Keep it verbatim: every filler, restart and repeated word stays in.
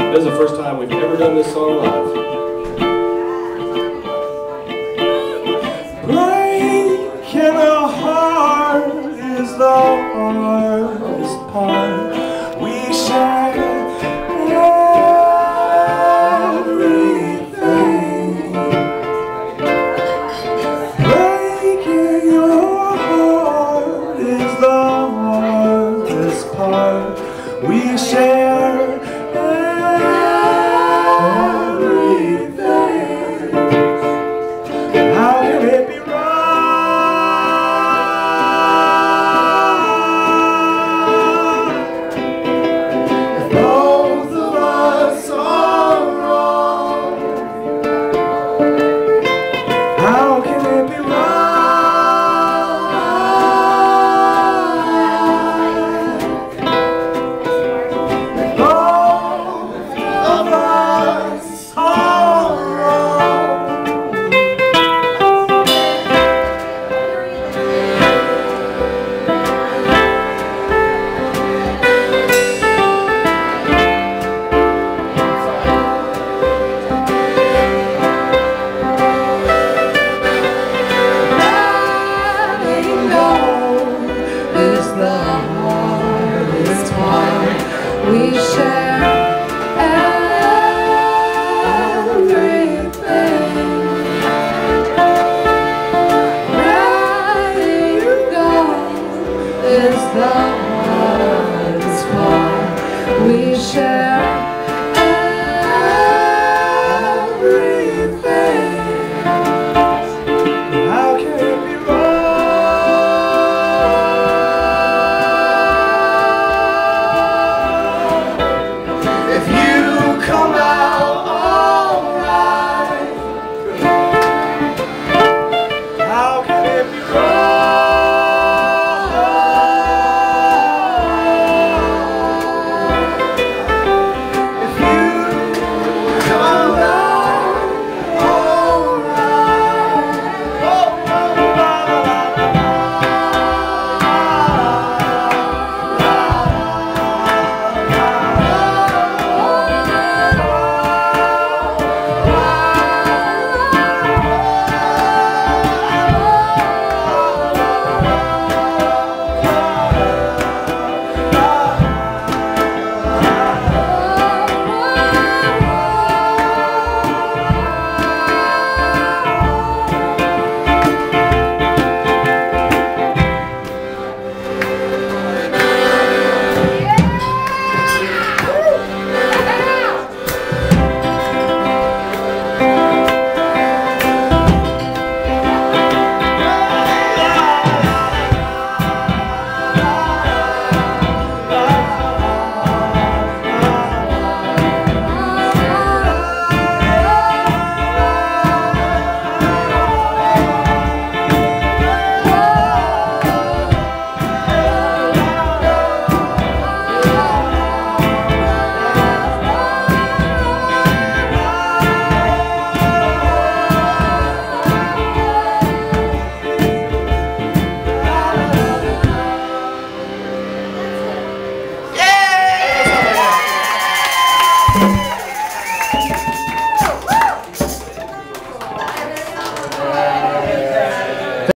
This is the first time we've ever done this song live. Breaking a heart is the hardest part. We share everything. Breaking your heart is the hardest part. We share everything. How can it be wrong if both of us are wrong? How can it be We share everything. Letting go is the hardest part. We share everything. How can it be wrong? If you come out